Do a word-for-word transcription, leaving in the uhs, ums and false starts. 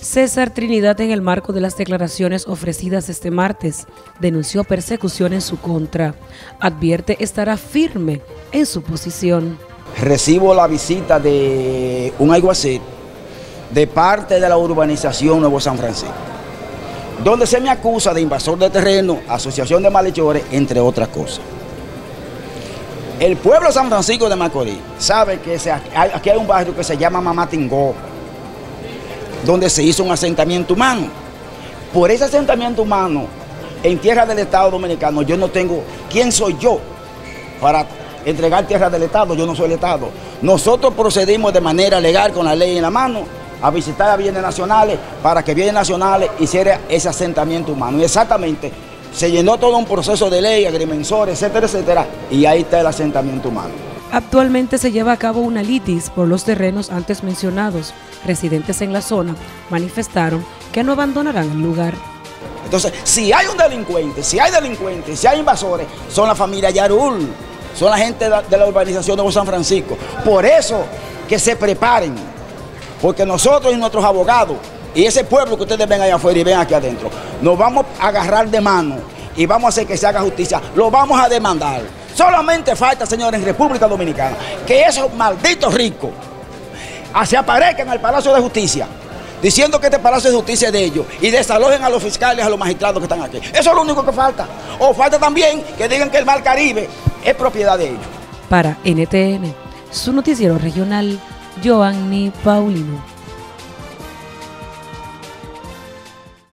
César Trinidad, en el marco de las declaraciones ofrecidas este martes, denunció persecución en su contra. Advierte estará firme en su posición. Recibo la visita de un alguacil de parte de la urbanización Nuevo San Francisco, donde se me acusa de invasor de terreno, asociación de malhechores, entre otras cosas. El pueblo de San Francisco de Macorís sabe que se, aquí hay un barrio que se llama Mamatingó, donde se hizo un asentamiento humano. Por ese asentamiento humano, en tierra del Estado Dominicano, yo no tengo, ¿quién soy yo para entregar tierra del Estado? Yo no soy el Estado. Nosotros procedimos de manera legal, con la ley en la mano, a visitar a bienes nacionales, para que bienes nacionales hiciera ese asentamiento humano. Y exactamente, se llenó todo un proceso de ley, agrimensores, etcétera, etcétera, y ahí está el asentamiento humano. Actualmente se lleva a cabo una litis por los terrenos antes mencionados. Residentes en la zona manifestaron que no abandonarán el lugar. Entonces, si hay un delincuente, si hay delincuentes, si hay invasores, son la familia Yarul, son la gente de la urbanización de Nuevo San Francisco. Por eso, que se preparen, porque nosotros y nuestros abogados, y ese pueblo que ustedes ven allá afuera y ven aquí adentro, nos vamos a agarrar de mano y vamos a hacer que se haga justicia, lo vamos a demandar. Solamente falta, señores, en República Dominicana, que esos malditos ricos se aparezcan al Palacio de Justicia, diciendo que este Palacio de Justicia es de ellos, y desalojen a los fiscales, a los magistrados que están aquí. Eso es lo único que falta. O falta también que digan que el Mar Caribe es propiedad de ellos. Para N T N, su noticiero regional, Joanny Paulino.